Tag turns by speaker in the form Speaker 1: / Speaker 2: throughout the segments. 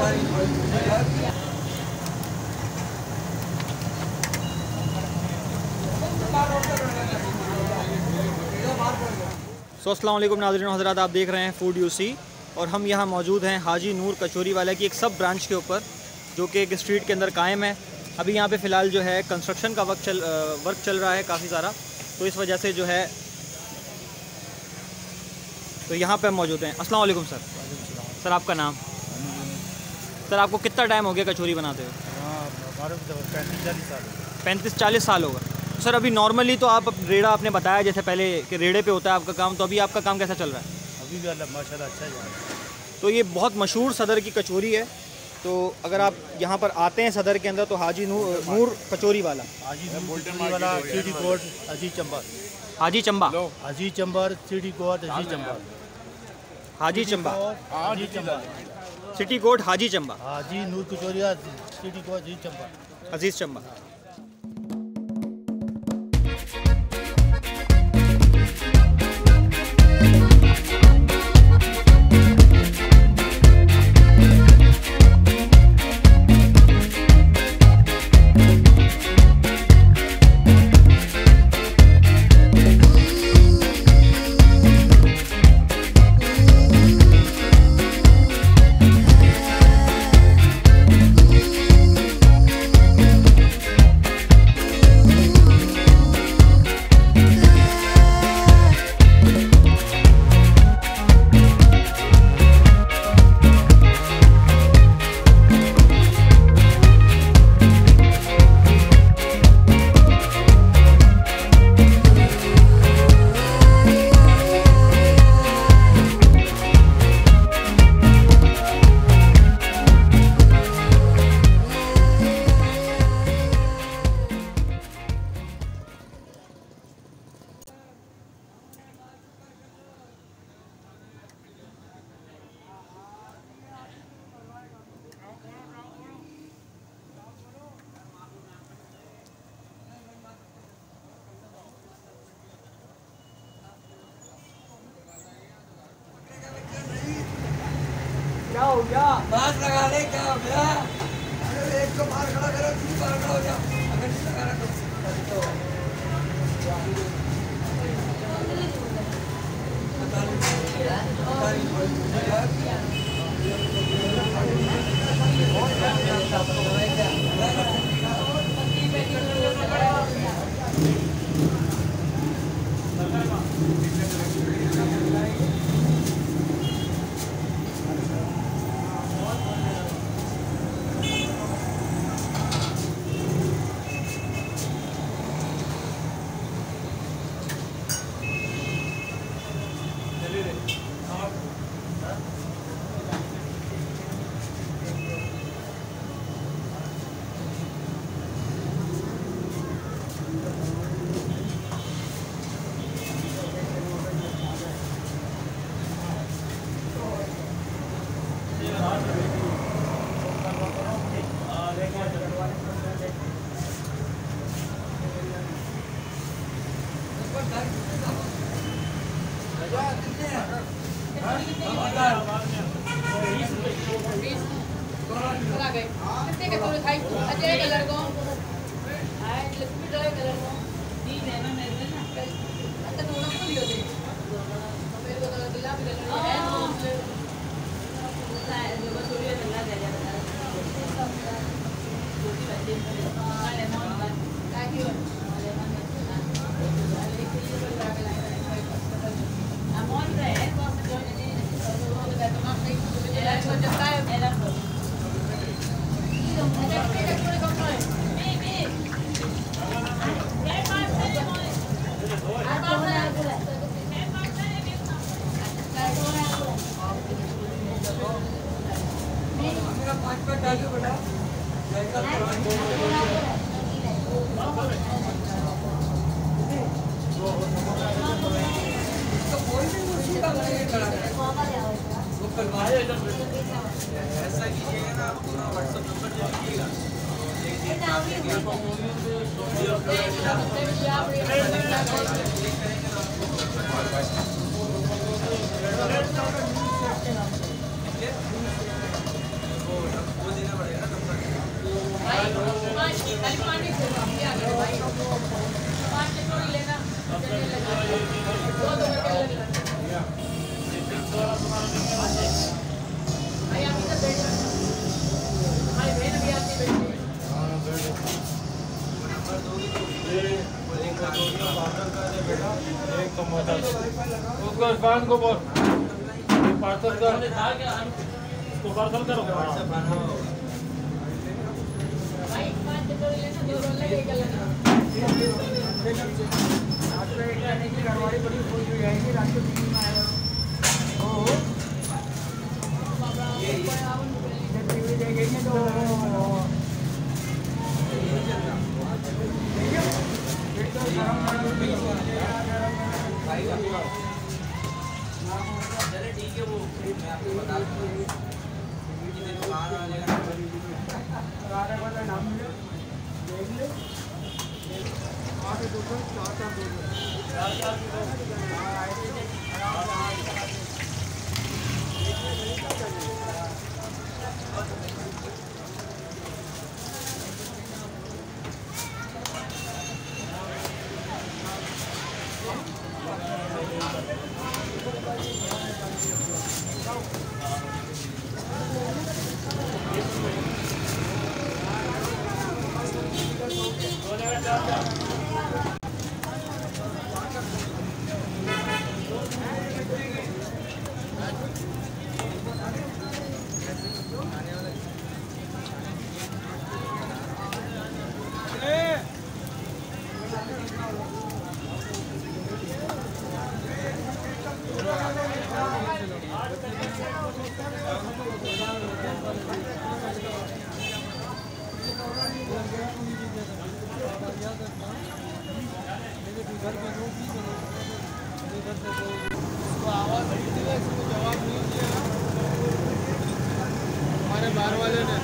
Speaker 1: अस्सलाम वालेकुम नाज़रीन हज़रात, आप देख रहे हैं फूड यू सी और हम यहाँ मौजूद हैं हाजी नूर कचौरी वाले की एक सब ब्रांच के ऊपर, जो कि एक स्ट्रीट के अंदर कायम है। अभी यहाँ पे फ़िलहाल जो है कंस्ट्रक्शन का वर्क चल रहा है काफ़ी सारा, तो इस वजह से जो है तो यहाँ पे हम मौजूद हैं। अस्सलाम वालेकुम सर। सर आपका नाम? सर आपको कितना टाइम हो गया कचौरी बनाते हुए? 35-40 साल होगा। सर अभी नॉर्मली तो आप रेड़ा आपने बताया जैसे पहले कि रेड़े पे होता है आपका काम, तो अभी आपका काम कैसा चल रहा है?
Speaker 2: अभी भी अल्लाह माशाल्लाह अच्छा जा रहा है।
Speaker 1: तो ये बहुत मशहूर सदर की कचौरी है, तो अगर आप यहाँ पर आते हैं सदर के अंदर तो हाजी नूर कचौरी वाला,
Speaker 2: हाजी कचौरी वाला सिटी कोड हाजी चंबर,
Speaker 1: हाजी चंबा,
Speaker 2: हाजी चंबर सिटी कोड हाजी चंबर,
Speaker 1: हाजी चंबा,
Speaker 2: हाजी चंबर,
Speaker 1: सिटी कोड हाजी चंबा,
Speaker 2: हाजी नूर कचौरिया सिटी कोड हाजी चंबर,
Speaker 1: अजीज़ चंबा। क्या हो गया?
Speaker 3: बात लगा ले, क्या हो गया? अरे एक तो बाहर खड़ा करो, दूसरी बाहर खड़ा हो जा। अगर नहीं लगा रहा ऐसा कीजिएगा ना, आप पूरा व्हाट्सएप नंबर दे दीजिएगा।
Speaker 2: इरफान को बोल पार्सल कर, इसको पार्सल करो।
Speaker 3: चले ठीक है, वो मैं आपको बता दूँगा।
Speaker 2: हमारे बाहर वाले ने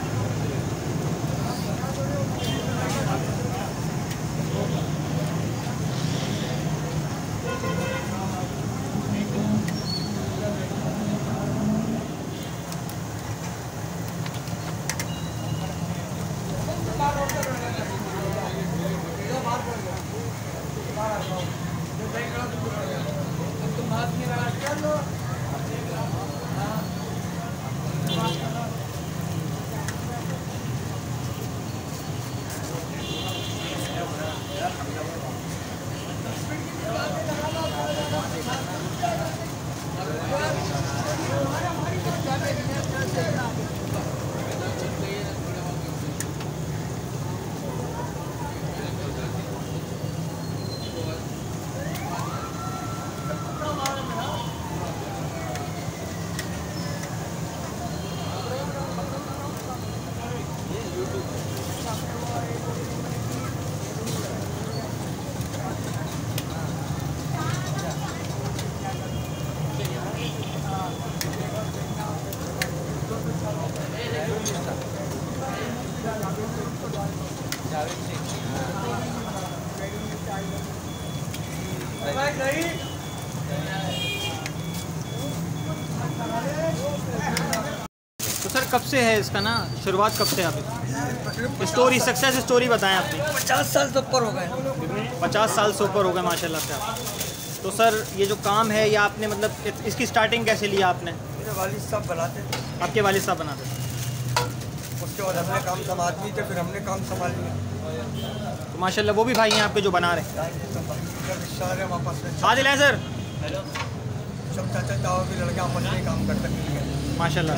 Speaker 1: तो सर कब से है इसका ना, शुरुआत कब से आप स्टोरी, सक्सेस स्टोरी बताएं अपनी।
Speaker 3: 50 साल से ऊपर हो गए।
Speaker 1: 50 साल से ऊपर हो गए माशाल्लाह से आप। तो सर ये जो काम है, या आपने मतलब इसकी स्टार्टिंग कैसे लिया आपने?
Speaker 3: मेरे वालिद साहब बनाते थे।
Speaker 1: आपके वालिद साहब बनाते थे?
Speaker 3: उसके बाद हमने काम संभाल ली थे, फिर हमने काम संभाल लिया।
Speaker 1: तो माशाल्लाह वो भी भाई हैं आपके जो बना रहे हैं।
Speaker 3: वापस
Speaker 1: आदिल है सर,
Speaker 3: सब चाचा चाहो की लड़के आपस में काम करते हैं
Speaker 1: माशाल्लाह।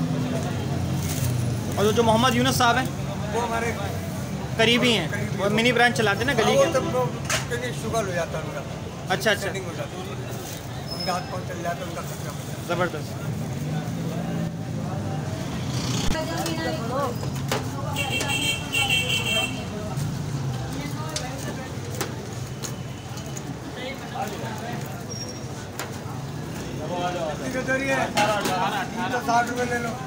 Speaker 1: और जो मोहम्मद यूनुस साहब हैं
Speaker 3: वो हमारे
Speaker 1: करीबी हैं, वो मिनी ब्रांच चलाते हैं ना गली के।
Speaker 3: शुगर हो जाता है उनका।
Speaker 1: अच्छा अच्छा,
Speaker 3: हो जाता है उनका हाथ पाँव चल जाता है, उनका खर्चा
Speaker 1: ज़बरदस्त।
Speaker 3: कचौरी है 60 रुपये ले लो।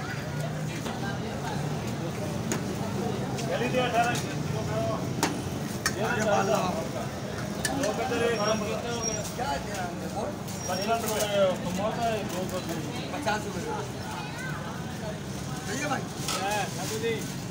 Speaker 3: क्या 50 रुपये भाई।